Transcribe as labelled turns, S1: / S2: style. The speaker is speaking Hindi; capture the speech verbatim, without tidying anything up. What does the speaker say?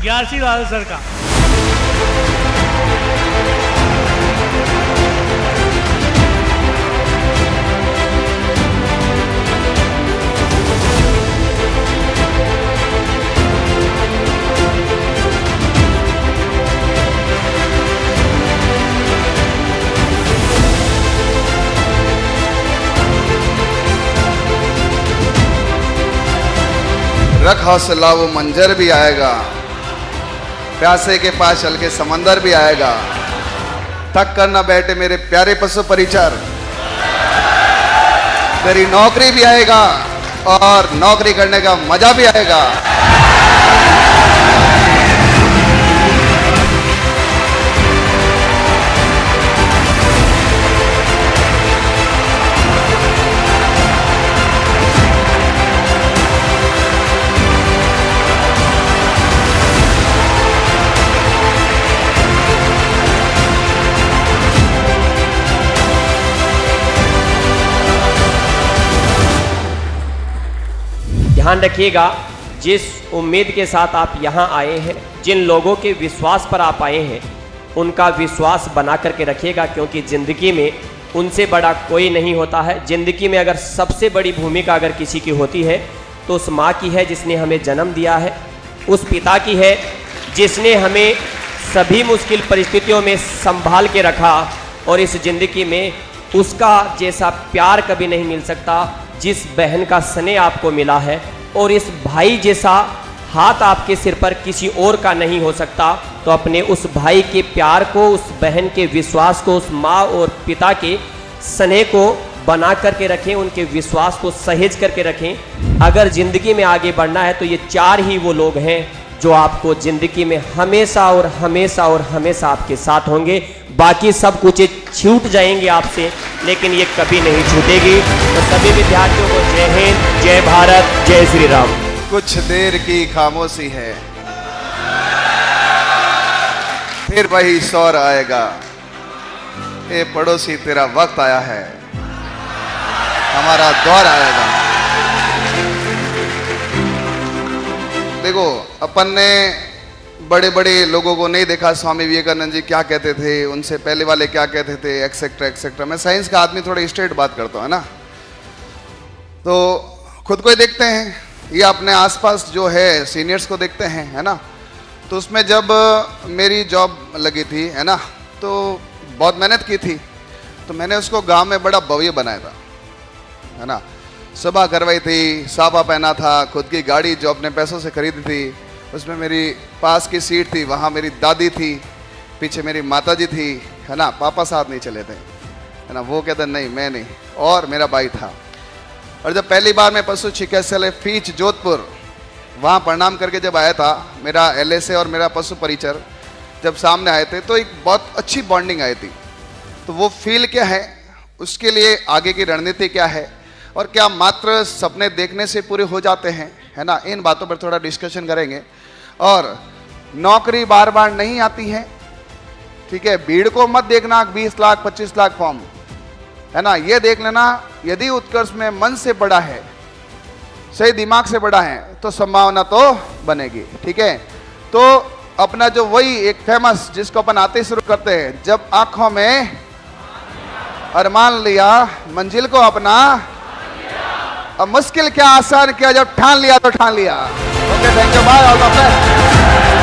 S1: ग्यारहवीं बादल सर का।
S2: रख हौसला वो मंजर भी आएगा, प्यासे के पास चल के समंदर भी आएगा। थक कर ना बैठे मेरे प्यारे पशु परिचर, तेरी नौकरी भी आएगा और नौकरी करने का मजा भी आएगा।
S3: ध्यान रखिएगा, जिस उम्मीद के साथ आप यहाँ आए हैं, जिन लोगों के विश्वास पर आप आए हैं, उनका विश्वास बना करके रखिएगा, क्योंकि ज़िंदगी में उनसे बड़ा कोई नहीं होता है। ज़िंदगी में अगर सबसे बड़ी भूमिका अगर किसी की होती है तो उस माँ की है जिसने हमें जन्म दिया है, उस पिता की है जिसने हमें सभी मुश्किल परिस्थितियों में संभाल के रखा, और इस ज़िंदगी में उसका जैसा प्यार कभी नहीं मिल सकता जिस बहन का स्नेह आपको मिला है, और इस भाई जैसा हाथ आपके सिर पर किसी और का नहीं हो सकता। तो अपने उस भाई के प्यार को, उस बहन के विश्वास को, उस माँ और पिता के स्नेह को बना करके रखें, उनके विश्वास को सहेज करके रखें। अगर ज़िंदगी में आगे बढ़ना है तो ये चार ही वो लोग हैं जो आपको ज़िंदगी में हमेशा और हमेशा और हमेशा आपके साथ होंगे। बाकी सब कुछ छूट जाएंगे आपसे, लेकिन ये कभी नहीं छूटेगी। तो सभी विद्यार्थियों को जय हिंद, जय भारत, जय श्री राम।
S2: कुछ देर की खामोशी है, फिर वही शोर आएगा। ए पड़ोसी, तेरा वक्त आया है, हमारा दौर आएगा। देखो, अपन ने बड़े बड़े लोगों को नहीं देखा, स्वामी विवेकानंद जी क्या कहते थे, उनसे पहले वाले क्या कहते थे, एक्सेट्रा एक्सेट्रा। मैं साइंस का आदमी, थोड़ा स्ट्रेट बात करता हूँ, है ना। तो खुद को ही देखते हैं या अपने आसपास जो है सीनियर्स को देखते हैं, है ना। तो उसमें जब मेरी जॉब लगी थी, है ना, तो बहुत मेहनत की थी। तो मैंने उसको गांव में बड़ा भव्य बनाया था, है ना। सभा करवाई थी, साफा पहना था, खुद की गाड़ी जो अपने पैसों से खरीदी थी, उसमें मेरी पास की सीट थी, वहाँ मेरी दादी थी, पीछे मेरी माता जी थी, है ना। पापा साथ नहीं चले थे, है ना। वो कहते नहीं, मैं नहीं, और मेरा भाई था। और जब पहली बार मैं पशु चिकित्सालय फीच जोधपुर वहाँ प्रणाम करके जब आया था, मेरा एलएसए और मेरा पशु परिचर जब सामने आए थे, तो एक बहुत अच्छी बॉन्डिंग आई थी। तो वो फील क्या है, उसके लिए आगे की रणनीति क्या है, और क्या मात्र सपने देखने से पूरे हो जाते हैं, है ना। इन बातों पर थोड़ा डिस्कशन करेंगे। और नौकरी बार बार नहीं आती है, ठीक है। भीड़ को मत देखना, बीस लाख पच्चीस लाख फॉर्म, है ना। ये देख लेना, यदि उत्कर्ष में मन से बड़ा है, सही दिमाग से बड़ा है, तो संभावना तो बनेगी, ठीक है। तो अपना जो वही एक फेमस जिसको अपन आते ही शुरू करते हैं, जब आंखों में अरमान लिया, मंजिल को अपना, अब मुश्किल क्या आसान किया, जब ठान लिया तो ठान लिया। Okay, thank you, bye, all the best.